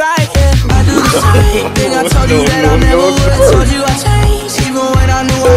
right, yeah. I do the same thing. I told you that I never would. Told you I changed, even when I knew I